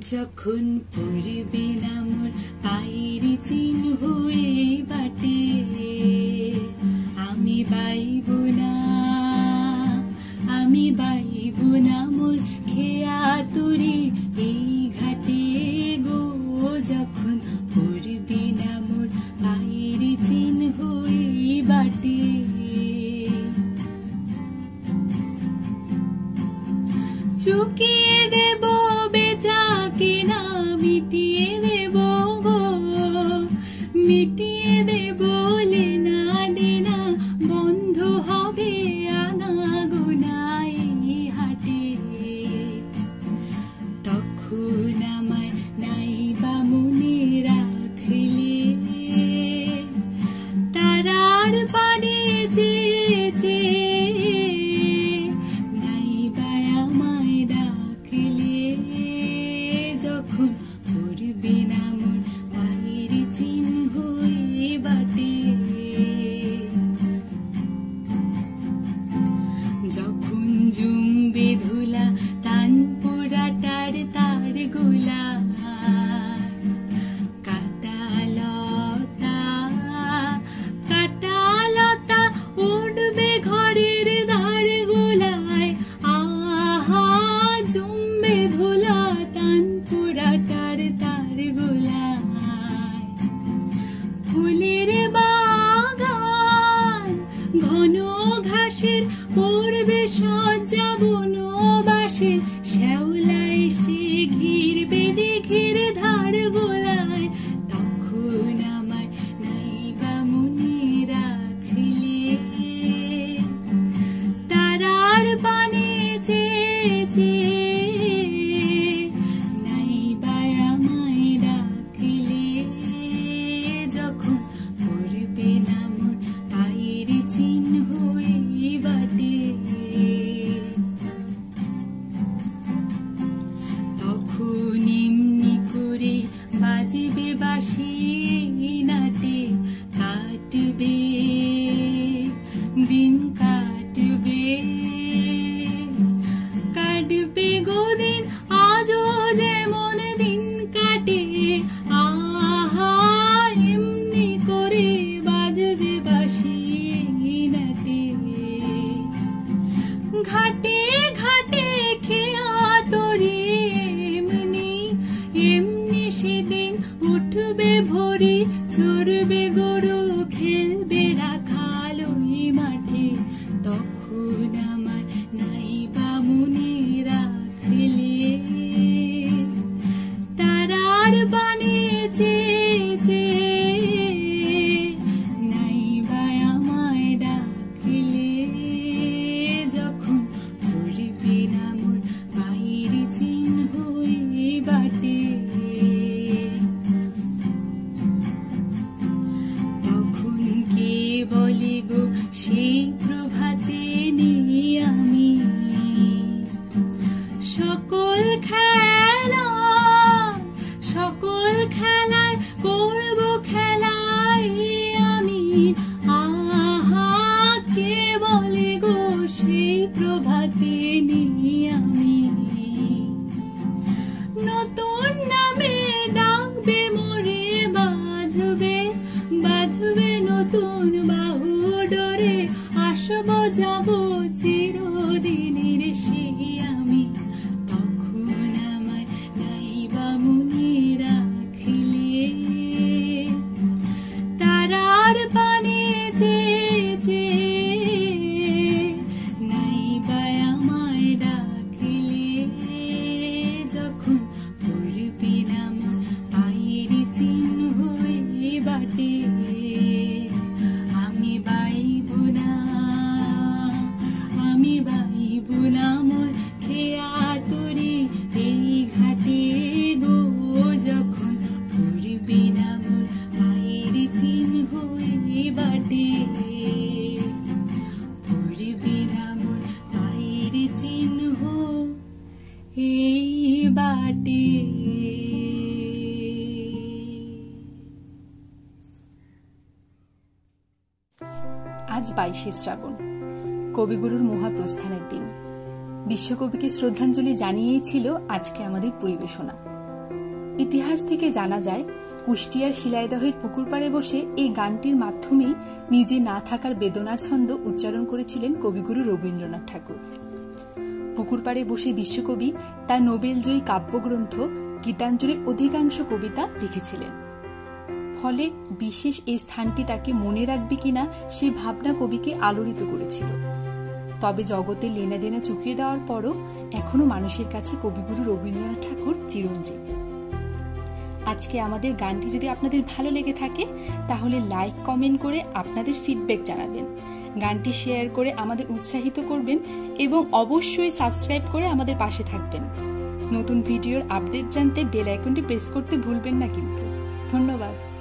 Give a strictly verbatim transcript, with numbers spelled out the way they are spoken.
যখন পড়বে না মোর পায়ের চিহ্ন হয়ে বাটে, আমি বাইব না আমি বাইব না মোর খেয়া তুরি এই ঘাটে গো। যখন পড়বে না মোর পায়ের চিহ্ন হয়ে বাটে, চুকিয়ে দেব বেচাকে না মিটিয়ে দেব গো, মিটিয়ে দেব লেনা দেনা বন্ধ হবে আনা গোনাই হাটে। তখন আমায় নাই বা মনে রাখলে তারার পানে চেয়েছে, যখন জুমবে ধুলা তান পুরাটার তার গোলা, কাটালতা কাটালতা উঠবে ঘরের ধার গোলায়, আহা জুমবে ধুলা তান পুরাটার তার গোলায়। ফুলের বাগান ঘন ঘাসের পড়বে সজ্জা বনবাসের, শ্যাওলা এসে ঘিরবে দিঘির ধার গোলায়। তখন আমার নাই বা মনে রাখলে তারার পানে চেয়েছে, নাই বা আমায় রাখলে যখন পড়বে না মোর পায়ের চিহ্ন হয়ে বাটে। তখন এমনি করে বাজবে বাঁশি নাটে, কাটবে দিন কাটবে কাটবে গো দিন আজও যেমন দিন কাটে, আহা এমনি করে বাজবে বাঁশি নাটে। ঘাটে ঘাটে খেয়া তরি এমনি এমনি সেদিন উঠবে ভোরে, চড়বে গরু খেলবে রাখাল ওই মাঠে। তখন আমার নাই বা মনে রাখলে তারার বানে চেয়েছে, নাই বা আমায় ডাকলে যখন পড়বে না মোর পায়ের চিহ্ন হয়ে বাটে। তখন কে বলে গো সেই প্রভাতে নেই আমি, সকল খেলা সকল খেলায় করব খেলায় আমি, আহা কে বলে গো সেই প্রভাতে নেই আমি। নতুন নামে ডাকবে মোরে বাঁধবে বাঁধবে নতুন বাহু ডোরে, আসব যাব চিরদিনের সেই আমি। তখন আমায় নাই বা মনে রাখলে তারার পানে চেয়েছে, নাই বা আমায় ডাকলে যখন পড়বে না মোর পায়ের চিহ্ন হয়ে বাটে। আমি বাইব না আমি বাইব না মোর খেয়া তরি এই ঘাটে গো। যখন পড়বে না মোর পায়ের চিহ্ন হয়ে বাটে, পড়বে না মোর পায়ের চিহ্ন এই বাটে। আজ বাইশে শ্রাবণ, কবিগুরুর মহাপ্রস্থানের দিন। বিশ্বকবিকে শ্রদ্ধাঞ্জলি জানিয়েই ছিল আজকে আমাদের পরিবেশনা। ইতিহাস থেকে জানা যায় কুষ্টিয়ার শিলাইদহের পুকুর পাড়ে বসে এই গানটির মাধ্যমেই নিজে না থাকার বেদনার ছন্দ উচ্চারণ করেছিলেন কবিগুরু রবীন্দ্রনাথ ঠাকুর। পুকুর পাড়ে বসে বিশ্বকবি তার নোবেলজয়ী কাব্যগ্রন্থ গীতাঞ্জলির অধিকাংশ কবিতা লিখেছিলেন। ফলে বিশেষ এই স্থানটি তাকে মনে রাখবে কিনা সে ভাবনা কবিকে আলোড়িত করেছিল। তবে জগতে লেনাদেনা চুকিয়ে দেওয়ার পরও এখনো মানুষের কাছে কবিগুরু রবীন্দ্রনাথ ঠাকুর চিরঞ্জীব। আজকে আমাদের গানটি যদি আপনাদের ভালো লেগে থাকে তাহলে লাইক কমেন্ট করে আপনাদের ফিডব্যাক জানাবেন, গানটি শেয়ার করে আমাদের উৎসাহিত করবেন এবং অবশ্যই সাবস্ক্রাইব করে আমাদের পাশে থাকবেন। নতুন ভিডিওর আপডেট জানতে বেল আইকনটি প্রেস করতে ভুলবেন না কিন্তু। ধন্যবাদ।